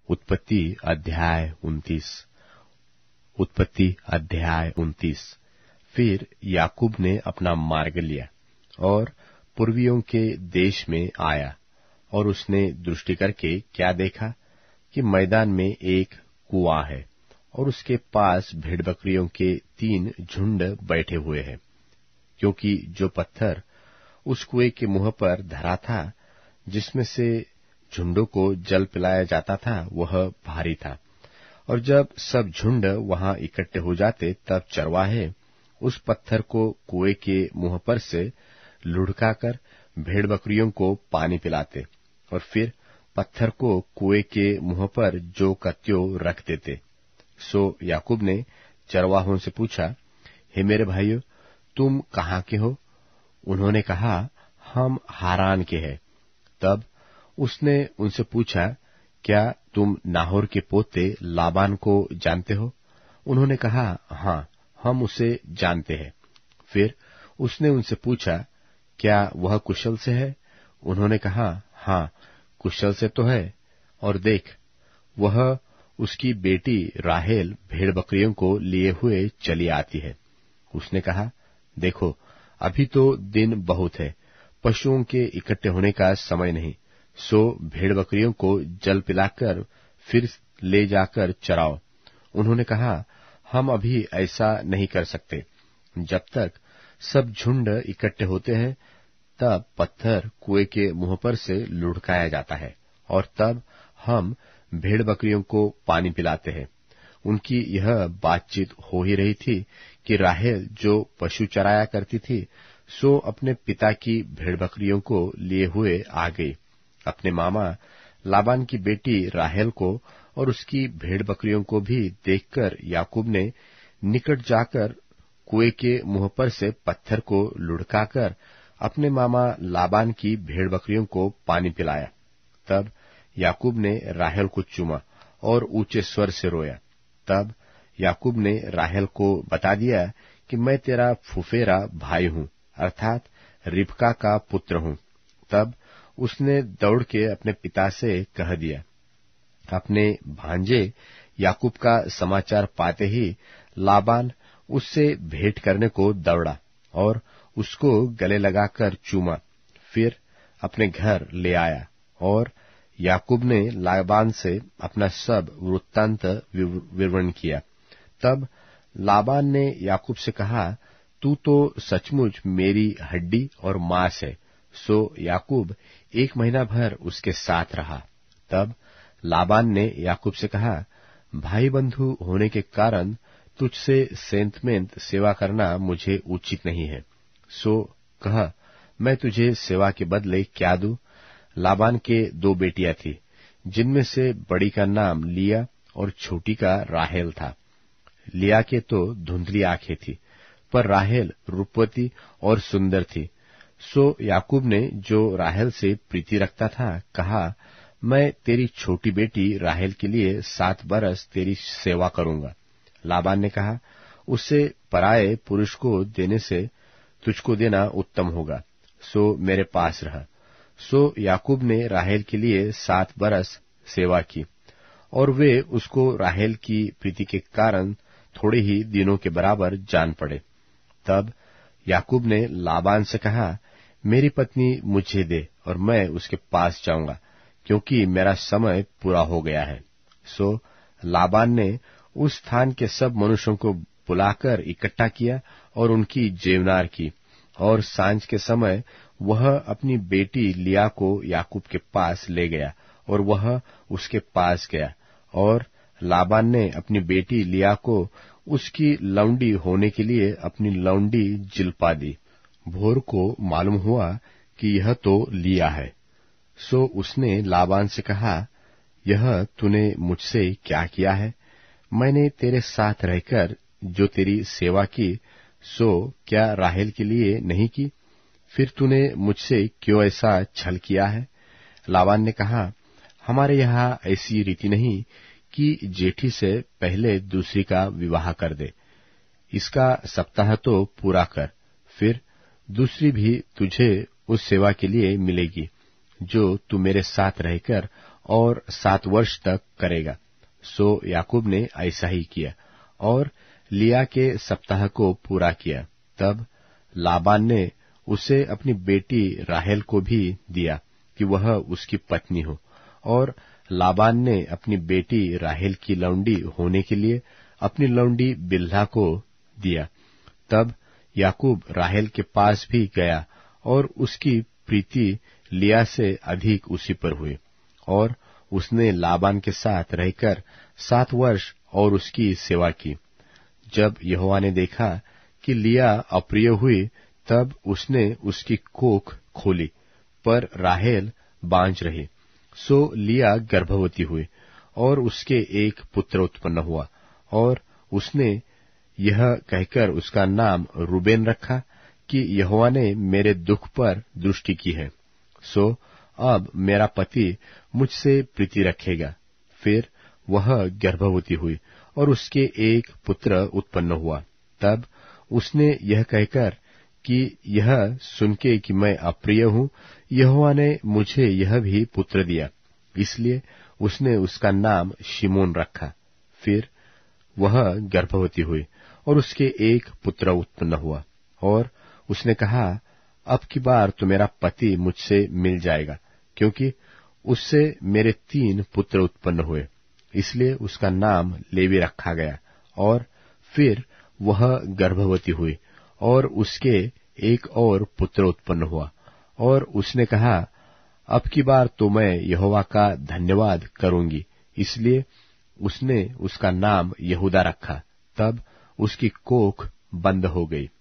उत्पत्ति अध्याय 29। फिर याकूब ने अपना मार्ग लिया और पूर्वियों के देश में आया, और उसने दृष्टि करके क्या देखा कि मैदान में एक कुआं है, और उसके पास भेड़ बकरियों के 3 झुंड बैठे हुए हैं, क्योंकि जो पत्थर उस कुएं के मुंह पर धरा था, जिसमें से झुंडों को जल पिलाया जाता था, वह भारी था। और जब सब झुंड वहां इकट्ठे हो जाते, तब चरवाहे उस पत्थर को कुएं के मुंह पर से लुढ़काकर भेड़ बकरियों को पानी पिलाते, और फिर पत्थर को कुएं के मुंह पर जो कत्यो रख देते। सो याकूब ने चरवाहों से पूछा, हे मेरे भाइयों, तुम कहाँ के हो? उन्होंने कहा, हम हारान के हैं। तब उसने उनसे पूछा, क्या तुम नाहोर के पोते लाबान को जानते हो? उन्होंने कहा, हाँ, हम उसे जानते हैं। फिर उसने उनसे पूछा, क्या वह कुशल से है? उन्होंने कहा, हाँ, कुशल से तो है। और देख, वह उसकी बेटी राहेल भेड़ बकरियों को लिए हुए चली आती है। उसने कहा, देखो, अभी तो दिन बहुत है, पशुओं के इकट्ठे होने का समय नहीं, सो भेड़ बकरियों को जल पिलाकर फिर ले जाकर चराओ। उन्होंने कहा, हम अभी ऐसा नहीं कर सकते। जब तक सब झुंड इकट्ठे होते हैं, तब पत्थर कुएं के मुंह पर से लुढ़काया जाता है, और तब हम भेड़ बकरियों को पानी पिलाते हैं। उनकी यह बातचीत हो ही रही थी कि राहेल, जो पशु चराया करती थी, सो अपने पिता की भेड़ बकरियों को लिए हुए आ गई। अपने मामा लाबान की बेटी राहेल को और उसकी भेड़ बकरियों को भी देखकर याकूब ने निकट जाकर कुएं के मुंह पर से पत्थर को लुढ़काकर अपने मामा लाबान की भेड़ बकरियों को पानी पिलाया। तब याकूब ने राहेल को चूमा और ऊंचे स्वर से रोया। तब याकूब ने राहेल को बता दिया कि मैं तेरा फुफेरा भाई हूं, अर्थात रिबका का पुत्र हूं। तब उसने दौड़ के अपने पिता से कह दिया। अपने भांजे याकूब का समाचार पाते ही लाबान उससे भेंट करने को दौड़ा और उसको गले लगाकर चूमा। फिर अपने घर ले आया, और याकूब ने लाबान से अपना सब वृत्तांत विवरण किया। तब लाबान ने याकूब से कहा, तू तो सचमुच मेरी हड्डी और मांस है। सो याकूब 1 महीना भर उसके साथ रहा। तब लाबान ने याकूब से कहा, भाई बंधु होने के कारण तुझसे सेंतमेंत सेवा करना मुझे उचित नहीं है। सो कह, मैं तुझे सेवा के बदले क्या दूं? लाबान के 2 बेटियां थी, जिनमें से बड़ी का नाम लिया और छोटी का राहेल था। लिया के तो धुंधली आंखें थी, पर राहेल रूपवती और सुंदर थी। सो याकूब ने, जो राहेल से प्रीति रखता था, कहा, मैं तेरी छोटी बेटी राहेल के लिए 7 बरस तेरी सेवा करूंगा। लाबान ने कहा, उसे पराये पुरुष को देने से तुझको देना उत्तम होगा, सो मेरे पास रह। सो याकूब ने राहेल के लिए 7 बरस सेवा की, और वे उसको राहेल की प्रीति के कारण थोड़े ही दिनों के बराबर जान पड़े। तब याकूब ने लाबान से कहा, मेरी पत्नी मुझे दे और मैं उसके पास जाऊंगा, क्योंकि मेरा समय पूरा हो गया है। सो लाबान ने उस स्थान के सब मनुष्यों को बुलाकर इकट्ठा किया और उनकी जेवनार की, और सांझ के समय वह अपनी बेटी लिया को याकूब के पास ले गया, और वह उसके पास गया, और लाबान ने अपनी बेटी लिया को उसकी लौंडी होने के लिए अपनी लौंडी जिल्पा दी। भोर को मालूम हुआ कि यह तो लिया है। सो उसने लाबान से कहा, यह तूने मुझसे क्या किया है? मैंने तेरे साथ रहकर जो तेरी सेवा की, सो क्या राहेल के लिए नहीं की? फिर तूने मुझसे क्यों ऐसा छल किया है? लाबान ने कहा, हमारे यहाँ ऐसी रीति नहीं कि जेठी से पहले दूसरी का विवाह कर दे। इसका सप्ताह तो पूरा कर, फिर दूसरी भी तुझे उस सेवा के लिए मिलेगी जो तू मेरे साथ रहकर और 7 वर्ष तक करेगा। सो याकूब ने ऐसा ही किया और लिया के सप्ताह को पूरा किया। तब लाबान ने उसे अपनी बेटी राहेल को भी दिया कि वह उसकी पत्नी हो, और लाबान ने अपनी बेटी राहेल की लौंडी होने के लिए अपनी लौंडी बिल्हा को दिया। तब याकूब राहेल के पास भी गया और उसकी प्रीति लिया से अधिक उसी पर हुई, और उसने लाबान के साथ रहकर 7 वर्ष और उसकी सेवा की। जब यहोवा ने देखा कि लिया अप्रिय हुई, तब उसने उसकी कोख खोली, पर राहेल बांझ रही। सो लिया गर्भवती हुई और उसके एक पुत्र उत्पन्न हुआ, और उसने यह कहकर उसका नाम रूबेन रखा कि यहोवा ने मेरे दुख पर दृष्टि की है। सो अब मेरा पति मुझसे प्रीति रखेगा। फिर वह गर्भवती हुई और उसके एक पुत्र उत्पन्न हुआ। तब उसने यह कहकर कि यह सुनके कि मैं अप्रिय हूं, यहोवा ने मुझे यह भी पुत्र दिया, इसलिए उसने उसका नाम शिमोन रखा। फिर वह गर्भवती हुई और उसके एक पुत्र उत्पन्न हुआ, और उसने कहा, अब की बार तो मेरा पति मुझसे मिल जाएगा, क्योंकि उससे मेरे 3 पुत्र उत्पन्न हुए। इसलिए उसका नाम लेवी रखा गया। और फिर वह गर्भवती हुई और उसके एक और पुत्र उत्पन्न हुआ, और उसने कहा, अब की बार तो मैं यहोवा का धन्यवाद करूंगी। इसलिए उसने उसका नाम यहूदा रखा। तब उसकी कोख बंद हो गई।